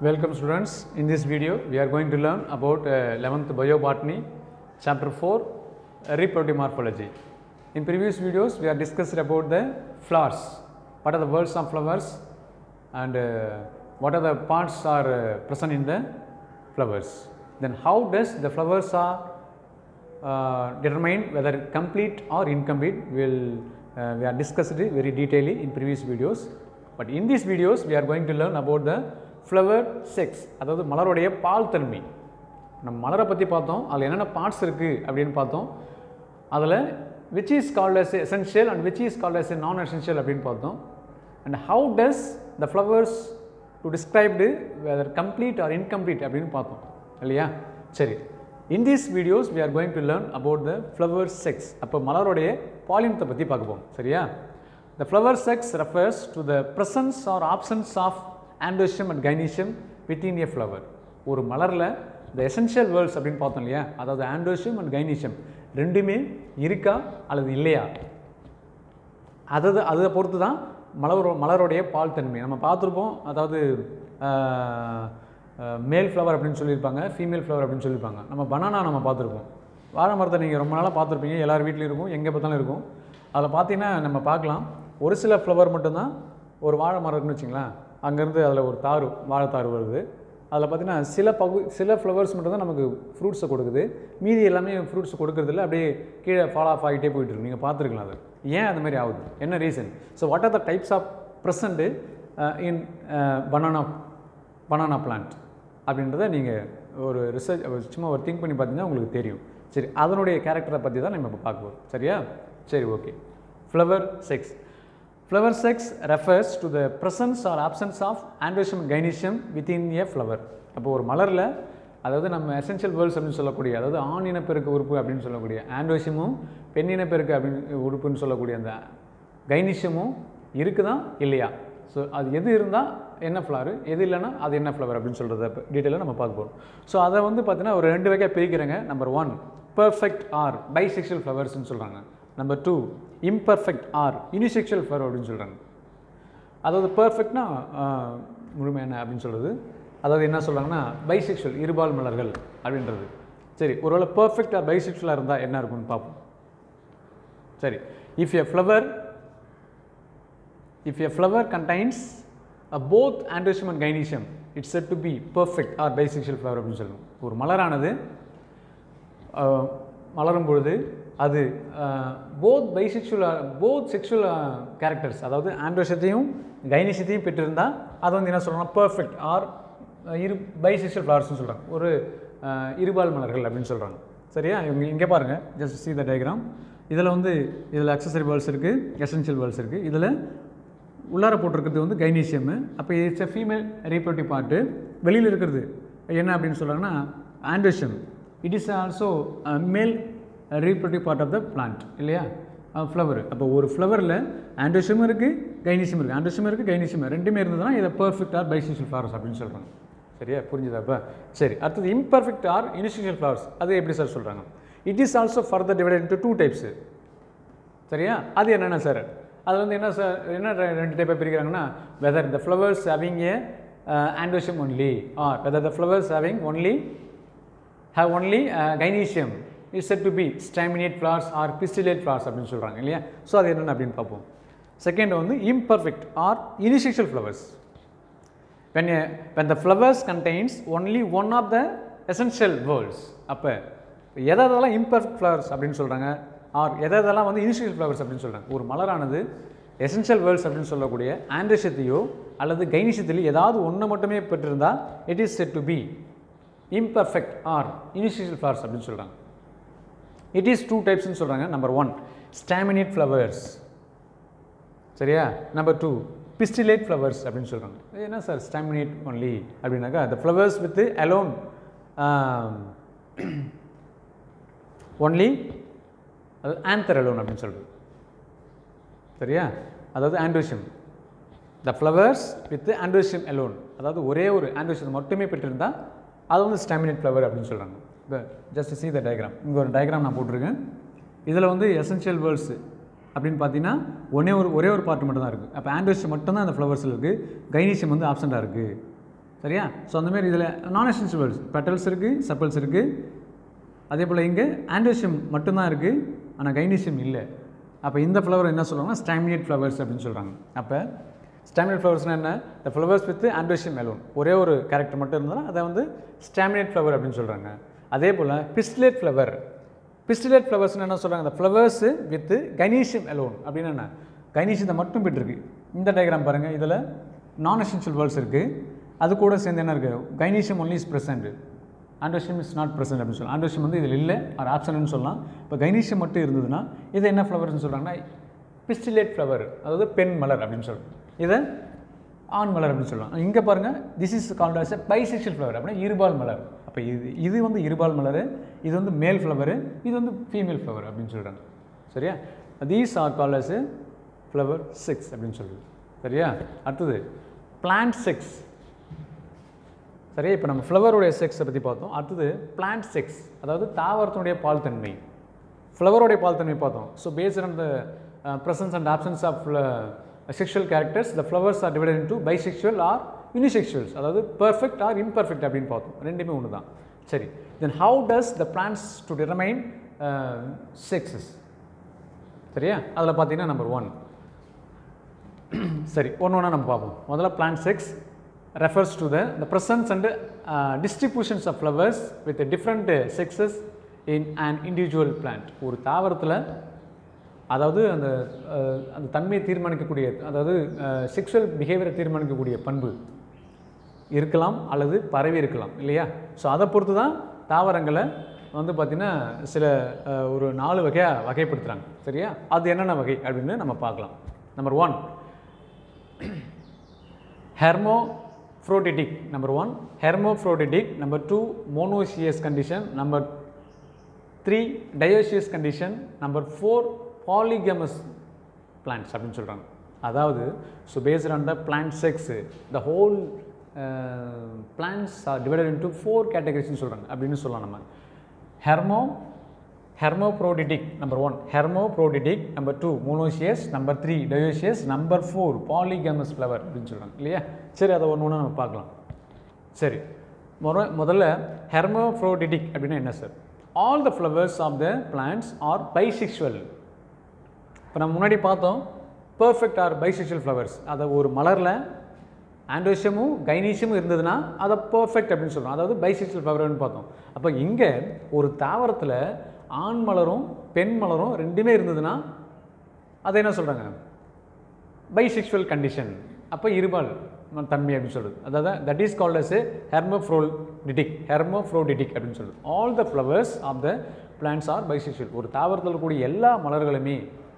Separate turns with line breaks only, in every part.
Welcome students. In this video we are going to learn about 11th biobotany chapter 4 reproductive morphology. In previous videos we have discussed about the flowers, what are the worlds of flowers and what are the parts are present in the flowers. Then how does the flowers are determined whether complete or incomplete we have discussed it very detailedly in previous videos. But in these videos we are going to learn about the flower sex, அதாவது மலருடைய பால் தன்மை. நம்ம மலரை பற்றி பார்த்தோம், அதில் என்னென்ன parts இருக்குது அப்படின்னு பார்த்தோம். அதில் which is called as essential and which is called as non essential அப்படின்னு பார்த்தோம். And how does the flowers to describe whether complete or incomplete அப்படின்னு பார்த்தோம் இல்லையா? சரி, in these videos we are going to learn about the flower sex. அப்போ மலருடைய பாலினத்தை பற்றி பார்க்க போகிறோம். சரியா? The flower sex refers to the presence or absence of androecium and gynoecium within a flower. ஒரு மலரில் the essential words அப்படின்னு பார்த்தோம் இல்லையா, அதாவது androecium and gynoecium ரெண்டுமே இருக்கா அல்லது இல்லையா, அதை பொறுத்து தான் மலருடைய பால் தன்மை. நம்ம பார்த்துருப்போம், அதாவது மேல் ஃப்ளவர் அப்படின்னு சொல்லியிருப்பாங்க, ஃபீமேல் ஃப்ளவர் அப்படின்னு சொல்லியிருப்பாங்க. நம்ம பனானா நம்ம பார்த்துருப்போம், வாழை மரத்தை நீங்கள் ரொம்ப நாளாக பார்த்துருப்பீங்க, எல்லார் வீட்லையும் இருக்கும், எங்கே பார்த்தாலும் இருக்கும். அதில் பார்த்தீங்கன்னா நம்ம பார்க்கலாம், ஒரு சில ஃப்ளவர் மட்டும்தான். ஒரு வாழை மரம் இருக்குன்னு வச்சிங்களேன், அங்கேருந்து அதில் ஒரு தாறு வாழைத்தாறு வருது. அதில் பார்த்திங்கன்னா சில ஃப்ளவர்ஸ் மட்டும்தான் நமக்கு ஃப்ரூட்ஸை கொடுக்குது, மீதி எல்லாமே ஃப்ரூட்ஸ் கொடுக்குறதில்ல, அப்படியே கீழே ஃபால் ஆஃப் ஆகிட்டே போயிட்டுருக்கு. நீங்கள் பார்த்துருக்கலாம் அது ஏன் அது மாதிரி ஆகுது, என்ன reason. So what are the types of present in banana plant அப்படின்றத நீங்கள் ஒரு ரிசர்ச் சும்மா ஒரு திங்க் பண்ணி பார்த்தீங்கன்னா உங்களுக்கு தெரியும். சரி, அதனுடைய கேரக்டரை பற்றி தான் நம்ம இப்போ பார்க்க போகிறோம். சரியா? சரி, okay. Flower sex. Flower sex refers to the presence or absence of androecium and gynoecium within a flower. அப்போ ஒரு மலரில், அதாவது நம்ம எசென்ஷியல் வேர்ல்ஸ் அப்படின்னு சொல்லக்கூடிய, அதாவது ஆண் இனப்பெருக்க உறுப்பு அப்படின்னு சொல்லக்கூடிய ஆண்ட்ரோசியமும் பெண் இனப்பெருக்க அப்படின்னு உறுப்புன்னு சொல்லக்கூடிய அந்த கைனீசியமும் இருக்குதா இல்லையா. ஸோ அது எது இருந்தால் என்ன ஃப்ளவர், எது இல்லைன்னா அது என்ன ஃப்ளவர் அப்படின்னு சொல்கிறத டீட்டெயிலாக நம்ம பார்க்க போகிறோம். ஸோ அதை பார்த்தீங்கன்னா ஒரு 2 வகையாக பிரிக்கிறாங்க. நம்பர் 1 பர்ஃபெக்ட் ஆர் பைசெக்ஷுவல் ஃப்ளவர்ஸ்ன்னு சொல்கிறாங்க. Number 2 imperfect or unisexual flower அப்படின்னு சொல்கிறாங்க. அதாவது பர்ஃபெக்ட்னா முழுமையான அப்படின்னு சொல்கிறது, அதாவது என்ன சொல்கிறாங்கன்னா பைசெக்ஷுவல் இருபால் மலர்கள் அப்படின்றது. சரி, ஒருவேளை பர்ஃபெக்ட் ஆர் பைசெக்ஷுவலாக இருந்தால் என்ன இருக்குன்னு பார்ப்போம். சரி, if a flower contains both androecium and gynoecium it's said to be perfect or bisexual flower அப்படின்னு சொல்லுவோம். ஒரு மலரானது மலரும் பொழுது அது போத் செக்ஷுவல் கேரக்டர்ஸ், அதாவது ஆண்ட்ரோசியத்தையும் கைனீசியத்தையும் பெற்றிருந்தால் அது என்ன சொல்கிறாங்கன்னா பர்ஃபெக்ட் ஆர் பைசெக்ஷுவல் ஃப்ளவர்ஸ்னு சொல்கிறாங்க, ஒரு இருபால் மலர்கள் அப்படின்னு சொல்கிறாங்க. சரியா? இங்கே பாருங்கள், ஜஸ்ட் see the diagram. இதில் அக்சசரி வேர்ல்ஸ் இருக்குது, எசென்ஷியல் வேர்ல்ஸ் இருக்குது. இதில் உள்ளார போட்டிருக்கிறது கைனீசியம். அப்போ it's a female reproductive part. வெளியில் இருக்கிறது என்ன அப்படின்னு சொல்கிறாங்கன்னா androecium. It is also male reproductive part of the plant இல்லையா, ஃப்ளவர். அப்போ ஒரு ஃப்ளவரில் ஆண்ட்ரோசியம் இருக்குது, கைனீசியம் இருக்குது. ஆண்ட்ரோசியம் இருக்குது, கைனீசியம் ரெண்டுமே இருந்ததுன்னா இதை பர்ஃபெக்ட் ஆர் பைசெக்ஷுவல் ஃப்ளவர்ஸ் அப்படின்னு சொல்கிறாங்க. சரியா? புரிஞ்சுதா? இப்போ சரி, அடுத்தது இம்பர்ஃபெக்ட் ஆர் யூனிசெக்ஷுவல் ஃப்ளவர்ஸ். அது எப்படி சார் சொல்கிறாங்க? It is also further divided into 2 types. சரியா? அது என்னென்ன சார்? அது என்ன சார், என்ன 2 டைப்பாக பிரிக்கிறாங்கன்னா whether the flowers having a androecium only or whether the flowers having only gynoecium is said to be staminate flowers or pistillate flowers அப்படின்னு சொல்கிறாங்க இல்லையா. ஸோ அது என்னென்ன அப்படின்னு பார்ப்போம். Second imperfect or unisexual flowers. when the flowers contains only one of the essential words. அப்போ எதெல்லாம் imperfect flowers அப்படின்னு சொல்கிறாங்க, ஆர் எதெல்லாம் unisexual flowers அப்படின்னு சொல்கிறாங்க. ஒரு மலரானது எசென்ஷியல் வேர்ல்ஸ் அப்படின்னு சொல்லக்கூடிய ஆண்ட்ரோசியத்தையோ அல்லது கைனீசியத்திலோ ஏதாவது ஒன்று மட்டுமே பெற்றிருந்தால் it is said to be imperfect or unisexual flowers அப்படின்னு சொல்கிறாங்க. இட் இஸ் 2 டைப்ஸ்னு சொல்கிறாங்க. Number 1 staminate flowers. சரியா? நம்பர் 2 பிஸ்டிலேட் ஃப்ளவர்ஸ் அப்படின்னு சொல்கிறாங்க. என்ன சார் ஸ்டாமினேட் ஒன்லி அப்படின்னாக்கா the flowers with alone only, அது ஆந்தர் அலோன் அப்படின்னு சொல்கிறது. சரியா? அதாவது androecium, the flowers with androecium alone, அதாவது ஒரே ஒரு ஆண்ட்ரோசியம் மட்டுமே பெற்றிருந்தால் அது ஸ்டாமினேட் ஃப்ளவர் அப்படின்னு சொல்கிறாங்க. இப்போ ஜஸ்ட் see the diagram. இங்கே ஒரு டயக்ராம் நான் போட்டிருக்கேன். இதில் எசென்ஷியல் வேர்ல்ஸ் அப்படின்னு பார்த்தீங்கன்னா ஒரே ஒரு பார்ட் மட்டும் தான் இருக்குது. அப்போ ஆண்ட்ரோசியம் மட்டும்தான் அந்த ஃப்ளவர்ஸில் இருக்குது, கைனீசியம் ஆப்சண்ட்டாக இருக்குது. சரியா? ஸோ அந்தமாரி இதில் நான் எசென்ஷியல் வேர்ட்ஸ் பெட்டல்ஸ் இருக்குது, செப்பல்ஸ் இருக்குது. அதே போல் இங்கே ஆண்டோசியம் மட்டும்தான் இருக்குது, ஆனால் கைனீசியம் இல்லை. அப்போ இந்த ஃப்ளவர் என்ன சொல்லுவாங்கன்னா ஸ்டாமினேட் ஃப்ளவர்ஸ் அப்படின்னு சொல்கிறாங்க. அப்போ ஸ்டாமினேட் ஃப்ளவர்ஸ்னால் என்ன? The flowers with androecium alone, ஒரே ஒரு கேரக்டர் மட்டும் இருந்ததுன்னா அதை வந்து ஸ்டாமினேட் ஃப்ளவர் அப்படின்னு சொல்கிறாங்க. அதே போல் பிஸ்டிலேட் ஃப்ளவர், பிஸ்டிலேட் ஃப்ளவர்ஸ்னு என்ன சொல்கிறாங்க? அந்த ஃப்ளவர்ஸு வித் கைனீசியம் அலோன் அப்படின்னு என்ன? கைனீசியத்தை மட்டும் பெற்றிருக்கு. இந்த டயக்ராம் பாருங்கள், இதில் நான் எசென்ஷியல் வேர்ட்ஸ் இருக்குது, அது கூட சேர்ந்து என்ன இருக்குது? Gynoecium only is present, androecium is not present அப்படின்னு சொல்லலாம். ஆண்டோசியம் வந்து இதில் இல்லை, ஆர் ஆப்சன்ட்னு சொல்லலாம். இப்போ கைனீசியம் மட்டும் இருந்ததுன்னா இது என்ன ஃப்ளவர்னு சொல்கிறாங்கன்னா பிஸ்டிலேட் ஃப்ளவர், அதாவது பெண் மலர் அப்படின்னு சொல்கிறோம். இதை ஆண் மலர் அப்படின்னு சொல்லலாம். இங்கே பாருங்கள், this is called as a bisexual flower அப்படின்னா இருபால் மலர். அப்போ இது வந்து இருபால் மலர், இது வந்து மேல் ஃப்ளவர், இது வந்து ஃபீமேல் ஃப்ளவர் அப்படின்னு சொல்கிறாங்க. சரியா? These are called as flower sex அப்படின்னு சொல்லுது. சரியா? அடுத்தது பிளான்ட் செக்ஸ். சரியா? இப்போ நம்ம ஃப்ளவருடைய செக்ஸை பற்றி பார்த்தோம். அடுத்தது பிளான்ட் செக்ஸ், அதாவது தாவரத்தினுடைய பால் தன்மை. ஃப்ளவருடைய பால் தன்மை பார்த்தோம். So based on the presence and absence of sexual characters, the flowers are divided into bisexual or unisexuals, அதாவது perfect or imperfect அப்படின்னு பார்த்தோம். ரெண்டுமே ஒன்று தான். சரி, then how does the plants to determine sexes? சரியா? அதில் பார்த்தீங்கன்னா நம்பர் 1. சரி, ஒன்று நம்ம பார்ப்போம். முதல்ல plant sex refers to the presence and distributions of flowers with different sexes in an individual plant. ஒரு தாவரத்தில் அதாவது அந்த தன்மையை தீர்மானிக்கக்கூடிய, அதாவது செக்ஷுவல் பிஹேவியரை தீர்மானிக்கக்கூடிய பண்பு இருக்கலாம் அல்லது பரவி இருக்கலாம் இல்லையா? ஸோ அதை பொறுத்து தான் தாவரங்களை வந்து பார்த்திங்கன்னா சில ஒரு 4 வகையாக வகைப்படுத்துகிறாங்க. சரியா? அது என்னென்ன வகை அப்படின்னு நம்ம பார்க்கலாம். Number 1 hermaphroditic. Number 1 hermaphroditic. Number 2 monoecious condition. Number 3 dioecious condition. Number 4 polygamous plants அப்படின்னு சொல்கிறாங்க. அதாவது so based on the plant sex the whole plants are divided into 4 categories சொல்கிறாங்க அப்படின்னு சொல்லலாம். நம்ம hermaphroditic number 1 hermaphroditic, number 2 monoecious, number 3 dioecious, number 4 polygamous flower அப்படின்னு சொல்கிறாங்க இல்லையா? சரி, அதை ஒன்று நம்ம பார்க்கலாம். சரி, முதல்ல hermaphroditic அப்படின்னா என்ன sir? All the flowers of the plants are bisexual. இப்போ நம்ம முன்னாடி பார்த்தோம் பர்ஃபெக்ட் ஆர் பைசெக்சுவல் ஃப்ளவர்ஸ். அதை ஒரு மலரில் ஆண்டோசியமும் கைனீசியமும் இருந்ததுன்னா அதை பர்ஃபெக்ட் அப்படின்னு சொல்கிறோம், அதாவது பைசெக்சுவல் ஃப்ளவர்னு பார்த்தோம். அப்போ இங்கே ஒரு தாவரத்தில் ஆண் மலரும் பெண் மலரும் ரெண்டுமே இருந்ததுன்னா அதை என்ன சொல்கிறாங்க? Bisexual condition. அப்போ இருபால் தன்மை அப்படின்னு சொல்கிறது. அதாவது that is called as hermaphroditic அப்படின்னு சொல்கிறது. All the flowers of the plants are bisexual. ஒரு தாவரத்தில் இருக்கக்கூடிய எல்லா மலர்களுமே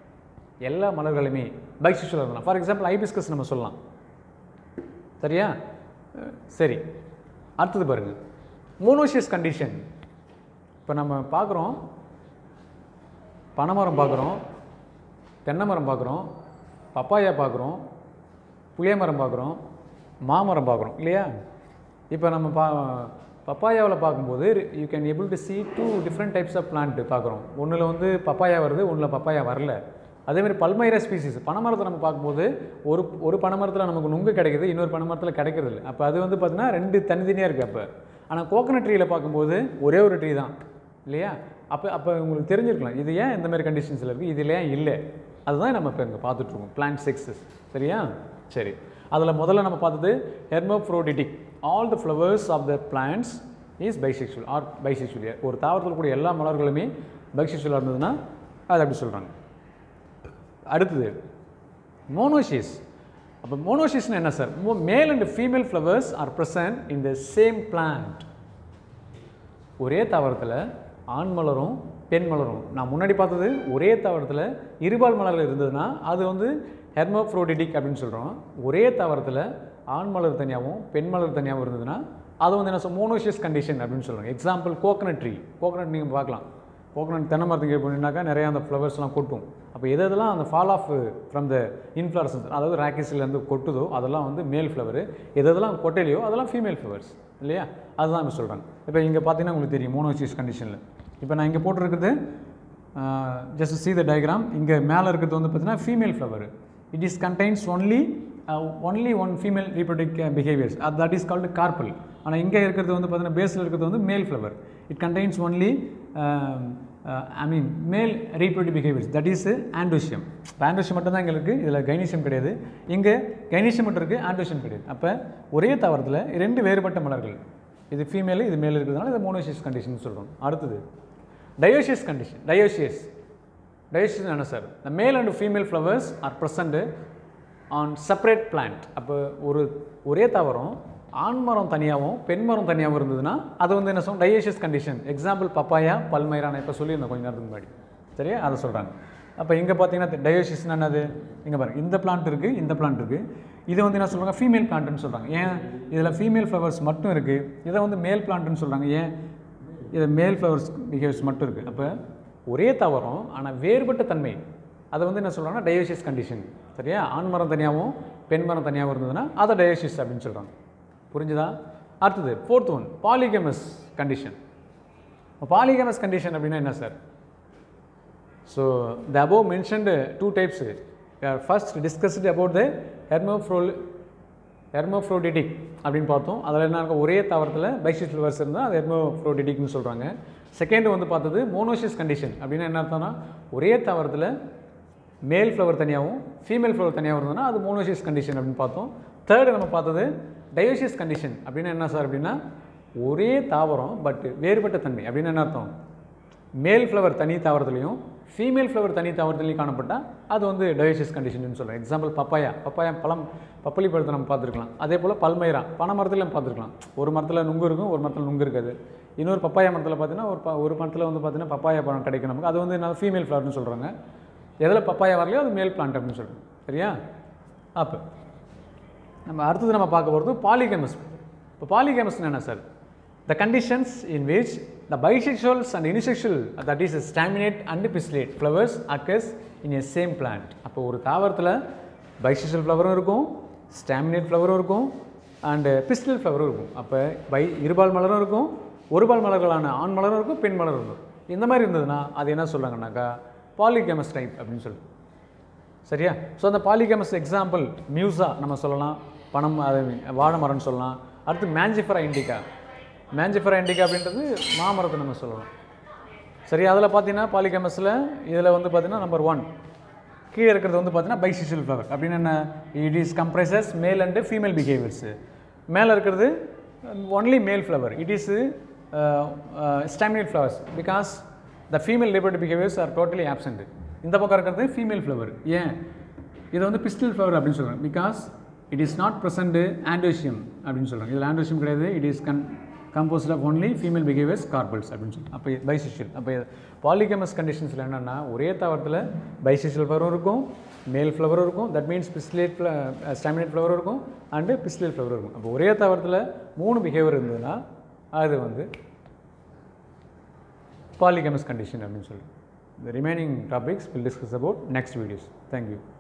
பைசெக்சுவல் இருக்கலாம். ஃபார் எக்ஸாம்பிள் ஹைபிஸ்கஸ் நம்ம சொல்லலாம். சரியா? சரி, அடுத்தது பாருங்கள் மோனோசியஸ் கண்டிஷன். இப்போ நம்ம பார்க்குறோம் பனைமரம் பார்க்குறோம், தென்னை மரம் பார்க்குறோம், பப்பாயா பார்க்குறோம், புளிய மரம் பார்க்குறோம், மாமரம் பார்க்குறோம் இல்லையா? இப்போ நம்ம பப்பாயாவில் பார்க்கும்போது you can able to see 2 different types of plant பார்க்குறோம். ஒன்றில் வந்து பப்பாயா வருது, ஒன்றில் பப்பாயா வரல. அதேமாதிரி பல்மைரா ஸ்பீசிஸ் பனைமரத்தை நம்ம பார்க்கும்போது ஒரு பனைமரத்தில் நமக்கு நுங்கு கிடைக்குது, இன்னொரு பனைமரத்தில் கிடைக்கிறது இல்லை. அப்போ அது வந்து பார்த்திங்கன்னா 2 தனித்தனியாக இருக்குது. அப்போ ஆனால் கோகனட் ட்ரீயில் பார்க்கும்போது ஒரே ஒரு ட்ரீ தான் இல்லையா? அப்போ உங்களுக்கு தெரிஞ்சிருக்கலாம் இது ஏன் இந்த மாதிரி கண்டிஷன்ஸில் இருக்குது, இதில் ஏன் இல்லை. அதுதான் நம்ம இப்போ இங்கே பார்த்துட்ருக்கோம் பிளான்ட் செக்ஸஸ். சரியா? சரி, அதில் முதல்ல நம்ம பார்த்தது hermaphroditic. All the flowers of the plants is bisexual or bisexual. ஒரு தாவரத்தில் கூடிய எல்லா மலர்களுமே பைசெக்சுவலாக இருந்ததுன்னா அது அப்படி சொல்கிறாங்க. அடுத்தது மோனோசியஸ். அப்போ மோனோசியஸ்னு என்ன sir? Male and female flowers are present in the same plant. ஒரே தாவரத்தில் ஆண் மலரும் பெண் மலரும், நான் முன்னாடி பார்த்தது ஒரே தாவரத்தில் இருபால் மலர்கள் இருந்ததுன்னா அது வந்து hermaphroditic அப்படின்னு சொல்கிறோம். ஒரே தாவரத்தில் ஆண் மலர் தனியாகவும் பெண் மலர் தனியாகவும் இருந்ததுன்னா அது வந்து என்ன மோனோசியஸ் கண்டிஷன் அப்படின்னு சொல்கிறாங்க. Example coconut tree. கோகனட் நீங்கள் பார்க்கலாம், கோகனட் தென்னை மரத்துக்கு போனீங்கன்னாக்கா நிறையா அந்த ஃப்ளவர்ஸ்லாம் கொட்டும். அப்போ எதெல்லாம் அந்த fall off from the inflorescence, அதாவது ராக்கெட்ஸ்லேருந்து கொட்டுதோ அதெல்லாம் வந்து மேல் ஃப்ளவரு, எதெல்லாம் கொட்டையிலையோ அதெல்லாம் ஃபீமேல் ஃப்ளவர்ஸ் இல்லையா? அதுதான் நம்ம சொல்கிறாங்க. இப்போ இங்கே பார்த்தீங்கன்னா உங்களுக்கு தெரியும் மோனோசியஸ் கண்டிஷனில். இப்போ நான் இங்கே போட்டிருக்கிறது ஜஸ்ட் see the diagram. இங்கே மேலே இருக்கிறது வந்து பார்த்தீங்கன்னா female flower. It is contains only only one female reproductive behaviours that is called carpel. ஆனால் இங்கே இருக்கிறது வந்து பார்த்தீங்கன்னா பேஸில் இருக்கிறது வந்து male flower. It contains only male reproductive behaviours that is androecium. இப்போ ஆண்ட்ரோஷியம் மட்டும் தான் இங்கே இருக்குது, இதில் கைனீசியம் கிடையாது. இங்கே கைனீசியம் மட்டும் இருக்குது, ஆண்ட்ரோஷியம் கிடையாது. அப்போ ஒரே தாவரத்தில் 2 வேறுபட்ட மலர்கள், இது ஃபீமேல் இது மேல் இருக்கிறதுனால இது மோனோசியஸ் கண்டிஷன் சொல்கிறோம். அடுத்தது டயோசியஸ் கண்டிஷன். டயோசியஸ் என்ன sir? the male and female flowers are present on separate plant. அப்போ ஒரே தாவரம் ஆண் மரம் தனியாகவும் பெண் மரம் தனியாகவும் இருந்ததுன்னா அது வந்து என்ன சொல்லும்? Dioecious condition. Example papaya, palmyra. நான் இப்போ சொல்லியிருந்தேன் கொஞ்சம் நேரத்துக்கு முன்னாடி, சரியா? அதை சொல்கிறாங்க. அப்போ இங்கே பார்த்தீங்கன்னா டயோசியஸ்னா என்னது? இங்கே பாருங்கள், இந்த பிளான்ட் இருக்குது, இந்த பிளான்ட் இருக்குது. இது வந்து என்ன சொல்கிறாங்க? ஃபீமேல் பிளான்ட்னு சொல்கிறாங்க. ஏன்? இதில் ஃபீமேல் ஃப்ளவர்ஸ் மட்டும் இருக்குது. இதை வந்து மேல் பிளான்ட்னு சொல்கிறாங்க. ஏன்? இது மேல் ஃப்ளவர்ஸ் பிஹேவியர்ஸ் மட்டும் இருக்குது. அப்போ ஒரே தாவரம் ஆனால் வேறுபட்ட தன்மை, அதை வந்து என்ன சொல்கிறாங்கன்னா டயோசியஸ் கண்டிஷன், சரியா? ஆண் மரம் தனியாகவும் பெண் மரம் தனியாகவும் இருந்ததுன்னா அதை டயோசியஸ் அப்படின்னு சொல்கிறாங்க. புரிஞ்சுதா? அடுத்தது 4th one polygamous condition. Polygamous condition அப்படின்னா என்ன sir? So the above mentioned 2 types. We are first discussed about the hermaphroditic அப்படின்னு பார்த்தோம். அதில் என்ன இருக்கும்? ஒரே தாவரத்தில் பைசிஸ் ஃப்ளவர்ஸ் இருந்தால் அது ஹெர்மோஃப்ரோடிட்டிக்னு சொல்கிறாங்க. செகண்ட் வந்து பார்த்தது மோனோசியஸ் கண்டிஷன். அப்படின்னா என்ன அர்த்தம்னா ஒரே தாவரத்தில் மேல் ஃப்ளவர் தனியாகவும் ஃபீமேல் ஃப்ளவர் தனியாகவும் இருந்ததுன்னா அது மோனோசியஸ் கண்டிஷன் அப்படின்னு பார்த்தோம். தேர்டு நம்ம பார்த்தது டயோசியஸ் கண்டிஷன். அப்படின்னா என்ன சார்? அப்படின்னா ஒரே தாவரம் பட் வேறுபட்ட தன்மை. அப்படின்னு என்ன அர்த்தம்? மேல் ஃப்ளவர் தனி தாவரத்துலையும் ஃபீமேல் ஃப்ளவர் தனி தாவரத்துலையும் காணப்பட்டால் அது வந்து டயோசியஸ் கண்டிஷன் சொல்கிறோம். எக்ஸாம்பிள் பப்பாயா பழம், பப்பளி பழத்தை நம்ம பார்த்துருக்கலாம். அதே போல் பல்மைரா பனை மரத்தில் நம்ம பார்த்துருக்கலாம். ஒரு மரத்தில் நுங்கு இருக்கும், ஒரு மரத்தில் நுங்கு இருக்காது. இன்னொரு பப்பாயா மரத்தில் பார்த்தீங்கன்னா ஒரு மரத்தில் வந்து பார்த்தீங்கன்னா பப்பாயா பழம் கிடைக்கும் நமக்கு. அது வந்து என்ன? ஃபீமேல் ஃப்ளவர்னு சொல்கிறாங்க. எதில் பப்பாயா வரலையோ அது மேல் பிளான்ட் அப்படின்னு சொல்கிறோம், சரியா? அப்போ நம்ம அடுத்தது நம்ம பார்க்க போகிறது பாலிகமஸ். இப்போ பாலிகமஸ்னு என்ன sir? the conditions in which the bisexuals and unisexual, that is staminate and pistillate flowers occurs in a same plant. அப்போ ஒரு தாவரத்தில் bisexual ஃப்ளவரும் இருக்கும், staminate ஃப்ளவரும் இருக்கும், அண்ட் pistillate ஃப்ளவரும் இருக்கும். அப்போ இருபால் மலரும் இருக்கும், ஒருபால் மலர்களான ஆண் மலரும் இருக்கும், பெண் மலரும் இருக்கும். இந்த மாதிரி இருந்ததுன்னா அது என்ன சொல்கிறாங்கன்னாக்கா பாலிகமஸ் டைப் அப்படின்னு சொல்லுது, சரியா? ஸோ அந்த பாலிகமஸ் எக்ஸாம்பிள் மியூசா நம்ம சொல்லலாம், வாழை மரம்னு சொல்லலாம். அடுத்து மேஞ்சிஃபரா இண்டிகா. மேஞ்சிஃபரா இண்டிகா அப்படின்றது மாமரத்தை நம்ம சொல்லலாம், சரி? அதில் பார்த்தீங்கன்னா பாலிகமஸில் இதில் வந்து பார்த்தீங்கன்னா நம்பர் 1 கீழே இருக்கிறது வந்து பார்த்தீங்கன்னா பைசெக்சுவல் ஃப்ளவர். அப்படின்னு என்ன? It is comprises male and female behaviours. மேலே இருக்கிறது only male flower. It is staminate flowers because the female reproductive behaviours are totally absent. இந்த பக்கம் இருக்கிறது ஃபீமேல் ஃப்ளவர். ஏன்? இது வந்து பிஸ்டில் ஃப்ளவர் அப்படின்னு சொல்கிறாங்க. Because it is not present androecium அப்படின்னு சொல்கிறாங்க. இதில் ஆண்ட்ரோஷியம் கிடையாது. It is composed of only female behaviours carpels அப்படின்னு சொல்லி. அப்போ பைசெக்சுவல். அப்போ பாலிகமஸ் கண்டிஷன்ஸில் என்னென்னா ஒரே தாவரத்தில் பைசெக்சுவல் ஃப்ளவரும் இருக்கும், மேல் ஃப்ளவரும் இருக்கும். தட் மீன்ஸ் பிஸ்டிலேட் ஸ்டாமினேட் ஃப்ளவரும் இருக்கும் அண்டு பிஸ்டிலேட் ஃப்ளவரும் இருக்கும். அப்போ ஒரே தாவரத்தில் 3 பிஹேவியர் இருந்ததுன்னா அது வந்து polygamous condition அப்படின்னு சொல்லி. The remaining topics we'll discuss about next videos. Thank you.